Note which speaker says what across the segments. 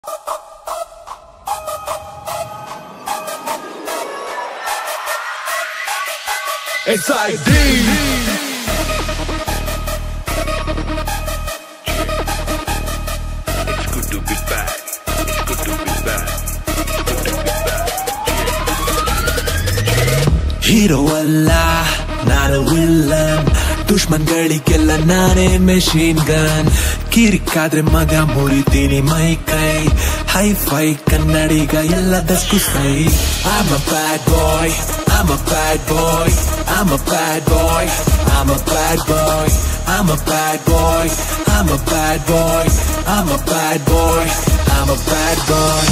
Speaker 1: It's like D.
Speaker 2: It's good to be back. It's good to be back. It's good to be back.
Speaker 3: Hero alla, not a villain. ದುಶ್ಮನ್ಗಳಿಗೆಲ್ಲ ನಾನೇ machine gun. ಕಿರಿಕಾದ್ರೆ ಮಗ ಮುರಿತೀನಿ ಮೈ ಕೈ. Hi-fi ಕನ್ನಡಿಗ ಎಲ್ಲದಕ್ಕೂ ಸೈ. I'm a bad boy, I'm a bad boy, I'm a bad boy, I'm a bad boy, I'm a bad boy, I'm a bad boy, I'm a bad boy, I'm a bad boy.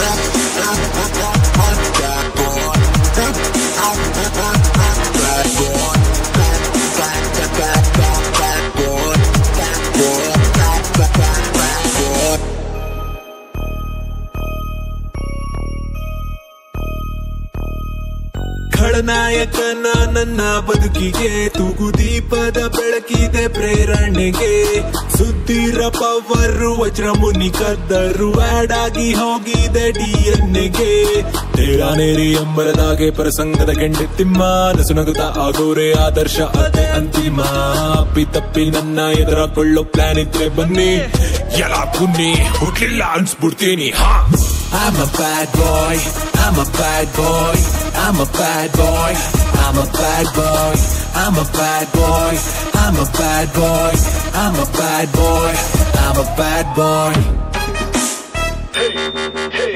Speaker 3: ಖಳನಾಯಕನ ನನ್ನ ಬದುಕಿಗೆ ತೂಗುದೀಪದ ಬೆಳಕಿದೆ ಪ್ರೇರಣೆಗೆ. ಸುದ್ದಿರ power Vajramuni ಕದ್ದರು add ಆಗಿ ಹೋಗಿದೆ DNA-ಗೆ. ನೇರಾನೇರಿ ಎಂಬರದಾಗೆ ಪರಸಂಗದ ಗೆಂಡೆತ್ತಿಮ್ಮ ನಸುನಗುತ್ತ ಆಗೋರೆ ಆದರ್ಶ ಅದೇ ಅಂತಿಮ. ಅಪ್ಪಿ ನನ್ನ ಎದುರಾಕೊಳ್ಳೋ ಪ್ಲಾನ್ ಇದ್ರೆ ಬನ್ನಿ ಎಲ್ಲ ಕುನ್ನಿ ಹುಟ್ಲಿಲ್ಲ ಅನ್ಸ್ಬಿಡ್ತೀನಿ. I'm a bad boy, I'm a bad boy, I'm a bad boy, I'm a bad boy, I'm a bad boy, I'm a bad boy, I'm a bad boy, I'm a bad boy.
Speaker 2: Hey, hey.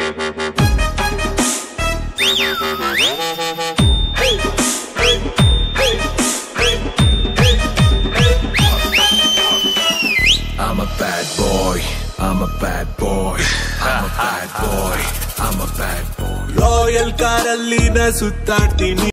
Speaker 2: Hey, hey, hey, hey, hey, hey.
Speaker 3: I'm a bad boy, I'm a bad boy, I'm a bad boy, I'm a bad boy. Royal ಕಾರಲ್ಲಿ ನಾ ಸುತ್ತಾಡ್ತೀನಿ.